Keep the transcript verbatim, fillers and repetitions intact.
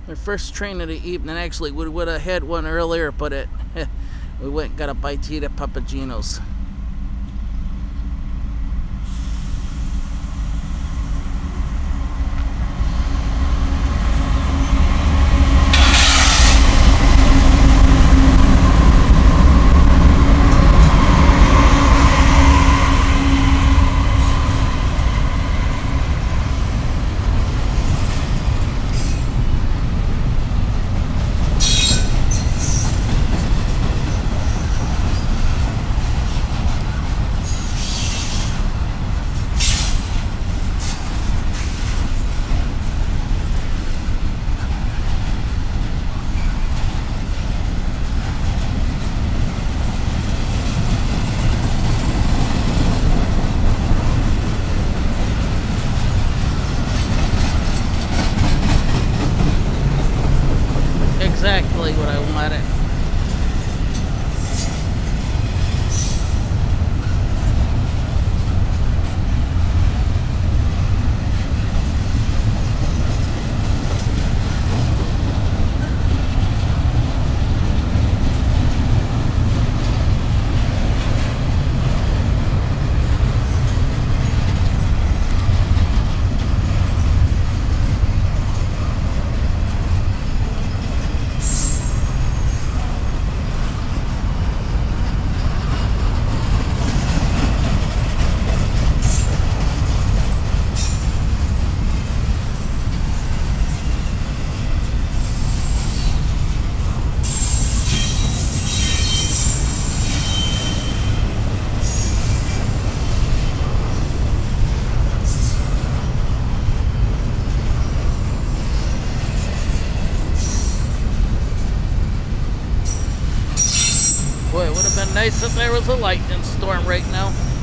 Our first train of the evening. Actually, we would have had one earlier, but it we went and got a bite to eat at Papagino's. Exactly what I wanted. Boy, it would have been nice if there was a lightning storm right now.